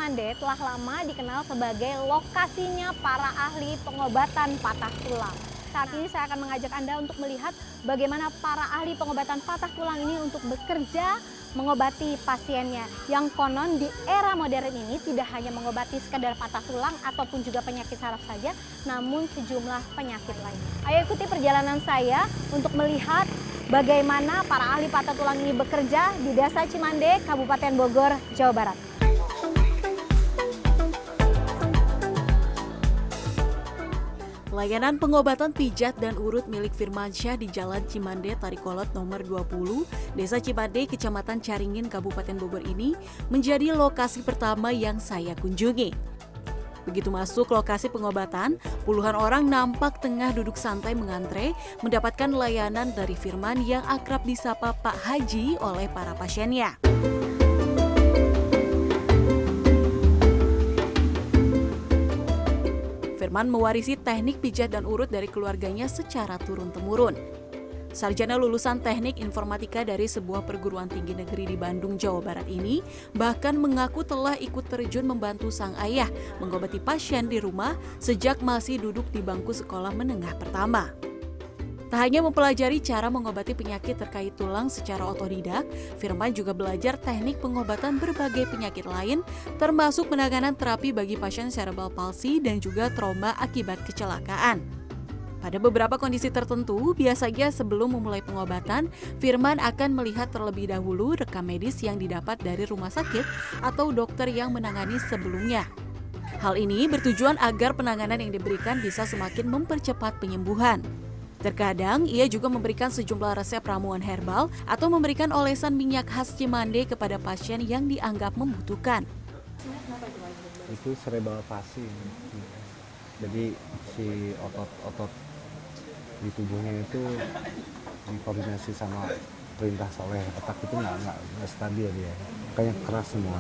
Cimande telah lama dikenal sebagai lokasinya para ahli pengobatan patah tulang. Saat ini saya akan mengajak Anda untuk melihat bagaimana para ahli pengobatan patah tulang ini untuk bekerja mengobati pasiennya. Yang konon di era modern ini tidak hanya mengobati sekadar patah tulang ataupun juga penyakit saraf saja, namun sejumlah penyakit lain. Ayo ikuti perjalanan saya untuk melihat bagaimana para ahli patah tulang ini bekerja di Desa Cimande, Kabupaten Bogor, Jawa Barat. Layanan pengobatan pijat dan urut milik Firmansyah di Jalan Cimande Tarikolot nomor 20, Desa Cimande, Kecamatan Caringin, Kabupaten Bogor ini menjadi lokasi pertama yang saya kunjungi. Begitu masuk lokasi pengobatan, puluhan orang nampak tengah duduk santai mengantre mendapatkan layanan dari Firman yang akrab disapa Pak Haji oleh para pasiennya. Firman mewarisi teknik pijat dan urut dari keluarganya secara turun-temurun. Sarjana lulusan teknik informatika dari sebuah perguruan tinggi negeri di Bandung, Jawa Barat ini bahkan mengaku telah ikut terjun membantu sang ayah mengobati pasien di rumah sejak masih duduk di bangku sekolah menengah pertama. Tak hanya mempelajari cara mengobati penyakit terkait tulang secara otodidak, Firman juga belajar teknik pengobatan berbagai penyakit lain, termasuk penanganan terapi bagi pasien cerebral palsy dan juga trauma akibat kecelakaan. Pada beberapa kondisi tertentu, biasanya sebelum memulai pengobatan, Firman akan melihat terlebih dahulu rekam medis yang didapat dari rumah sakit atau dokter yang menangani sebelumnya. Hal ini bertujuan agar penanganan yang diberikan bisa semakin mempercepat penyembuhan. Terkadang, ia juga memberikan sejumlah resep ramuan herbal atau memberikan olesan minyak khas Cimande kepada pasien yang dianggap membutuhkan. Itu cerebral palsy. Jadi si otot-otot di tubuhnya itu dikoordinasi sama perintah oleh otak itu nggak stabil dia, makanya keras semua.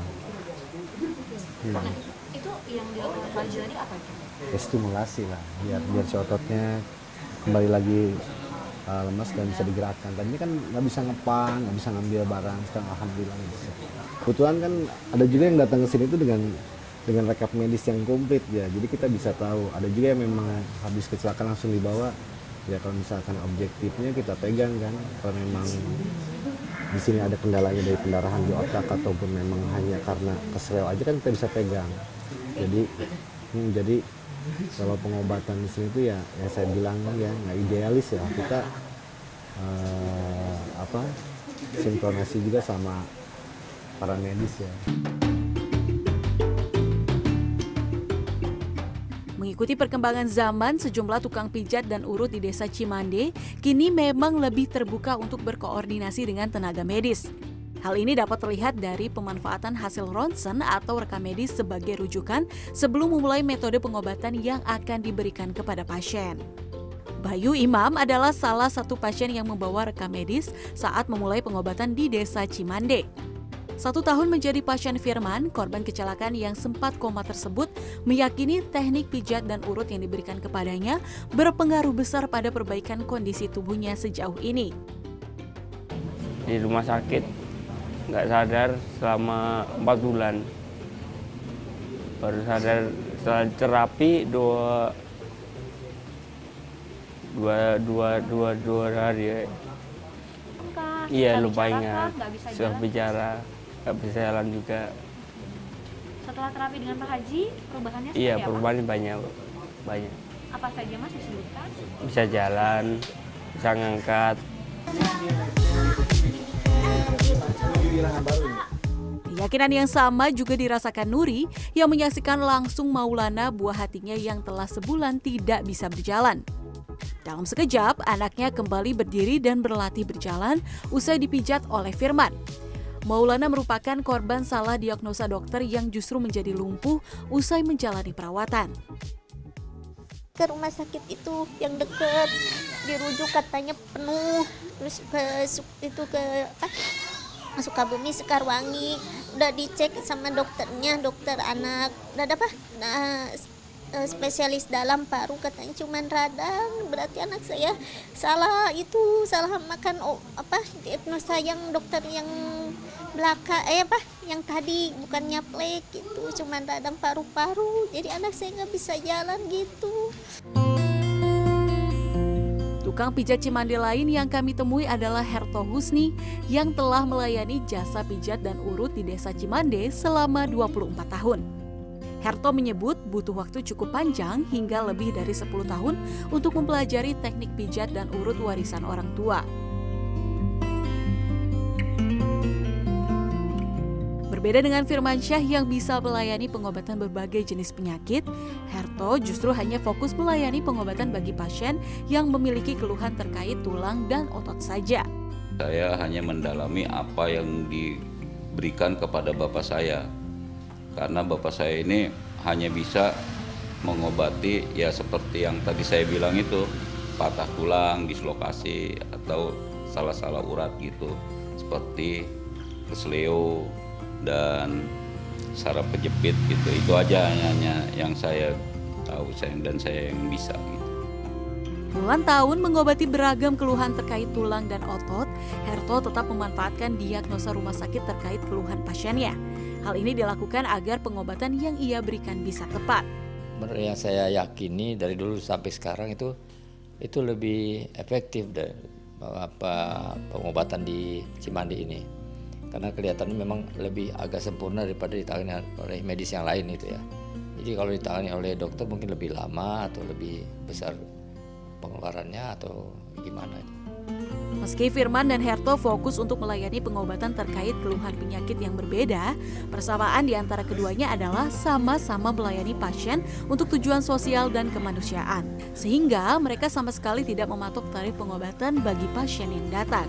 Itu yang dipelajari apa? Ya, stimulasi lah, biar si ototnya kembali lagi lemas dan bisa digerakkan. Tadinya kan nggak bisa ngepang, nggak bisa ngambil barang, sekarang alhamdulillah bisa. Kebetulan kan ada juga yang datang ke sini itu dengan rekap medis yang komplit ya, jadi kita bisa tahu. Ada juga yang memang habis kecelakaan langsung dibawa. Ya kalau misalkan objektifnya kita pegang kan, kalau memang di sini ada kendalanya dari pendarahan di otak ataupun memang hanya karena keseleo aja kan kita bisa pegang. Jadi kalau pengobatan di sini itu ya saya bilang ya nggak idealis ya, kita sinkronasi juga sama para medis ya. Mengikuti perkembangan zaman, sejumlah tukang pijat dan urut di Desa Cimande kini memang lebih terbuka untuk berkoordinasi dengan tenaga medis. Hal ini dapat terlihat dari pemanfaatan hasil ronsen atau rekam medis sebagai rujukan sebelum memulai metode pengobatan yang akan diberikan kepada pasien. Bayu Imam adalah salah satu pasien yang membawa rekam medis saat memulai pengobatan di Desa Cimande. 1 tahun menjadi pasien Firman, korban kecelakaan yang sempat koma tersebut meyakini teknik pijat dan urut yang diberikan kepadanya berpengaruh besar pada perbaikan kondisi tubuhnya sejauh ini. Di rumah sakit nggak sadar selama 4 bulan, baru sadar setelah terapi dua hari. Iya, lupa ingat, sudah bicara, nggak bisa jalan juga. Setelah terapi dengan Pak Haji, perubahannya seperti Iya, apa? perubahannya banyak. Apa saja Mas disebutkan? Bisa jalan, bisa ngangkat. Keyakinan yang sama juga dirasakan Nuri yang menyaksikan langsung Maulana, buah hatinya yang telah sebulan tidak bisa berjalan. Dalam sekejap, anaknya kembali berdiri dan berlatih berjalan usai dipijat oleh Firman. Maulana merupakan korban salah diagnosa dokter yang justru menjadi lumpuh usai menjalani perawatan. Ke rumah sakit itu yang dekat, dirujuk katanya penuh, terus ke Sukabumi, Sekarwangi, udah dicek sama dokternya, dokter anak, udah apa? Nah, spesialis dalam paru katanya cuman radang, berarti anak saya salah makan diagnosa yang dokter yang yang tadi bukannya plek gitu, cuman radang paru-paru, jadi anak saya nggak bisa jalan gitu. Tukang pijat Cimande lain yang kami temui adalah Herto Husni yang telah melayani jasa pijat dan urut di Desa Cimande selama 24 tahun. Herto menyebut butuh waktu cukup panjang hingga lebih dari 10 tahun untuk mempelajari teknik pijat dan urut warisan orang tua. Berbeda dengan Firmansyah yang bisa melayani pengobatan berbagai jenis penyakit, Herto justru hanya fokus melayani pengobatan bagi pasien yang memiliki keluhan terkait tulang dan otot saja. Saya hanya mendalami apa yang diberikan kepada bapak saya. Karena bapak saya ini hanya bisa mengobati ya seperti yang tadi saya bilang itu, patah tulang, dislokasi atau salah-salah urat gitu. Seperti kesleo dan saraf kejepit gitu, itu aja hanya yang saya tahu dan saya yang bisa gitu. Puluhan tahun mengobati beragam keluhan terkait tulang dan otot, Herto tetap memanfaatkan diagnosa rumah sakit terkait keluhan pasiennya. Hal ini dilakukan agar pengobatan yang ia berikan bisa tepat. Menurut yang saya yakini dari dulu sampai sekarang itu lebih efektif dari pengobatan di Cimande ini. Karena kelihatannya memang lebih agak sempurna daripada ditangani oleh medis yang lain itu ya. Jadi kalau ditangani oleh dokter mungkin lebih lama atau lebih besar pengeluarannya atau gimana itu. Meski Firman dan Herto fokus untuk melayani pengobatan terkait keluhan penyakit yang berbeda, persamaan di antara keduanya adalah sama-sama melayani pasien untuk tujuan sosial dan kemanusiaan. Sehingga mereka sama sekali tidak mematok tarif pengobatan bagi pasien yang datang.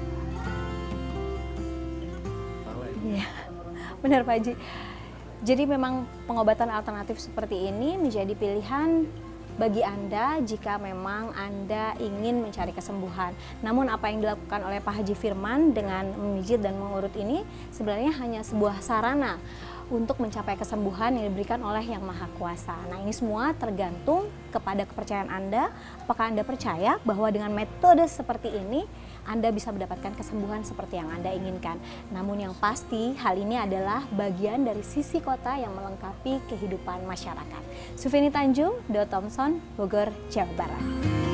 Iya, benar Pak Haji. Jadi memang pengobatan alternatif seperti ini menjadi pilihan bagi Anda jika memang Anda ingin mencari kesembuhan. Namun apa yang dilakukan oleh Pak Haji Firman dengan memijit dan mengurut ini sebenarnya hanya sebuah sarana untuk mencapai kesembuhan yang diberikan oleh Yang Maha Kuasa. Nah, ini semua tergantung kepada kepercayaan Anda. Apakah Anda percaya bahwa dengan metode seperti ini Anda bisa mendapatkan kesembuhan seperti yang Anda inginkan. Namun yang pasti hal ini adalah bagian dari sisi kota yang melengkapi kehidupan masyarakat. Sufini Tanjung, Do Thompson, Bogor, Jawa Barat.